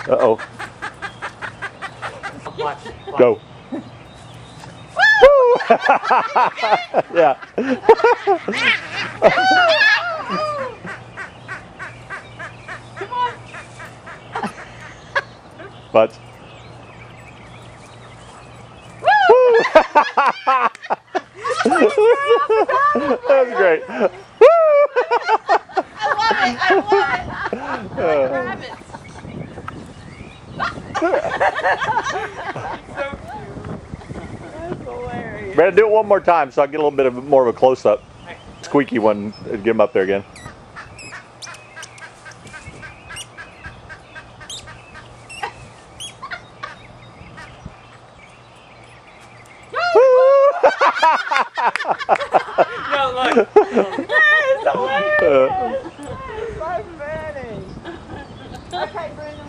Uh-oh. Watch. Go. Yeah. But. That was great. I love it. Rabbits. That's hilarious. Brandon, do it one more time so I get a little bit more of a close-up. Squeaky one. Get him up there again. No, look. It's hilarious. So funny. Okay, Brandon.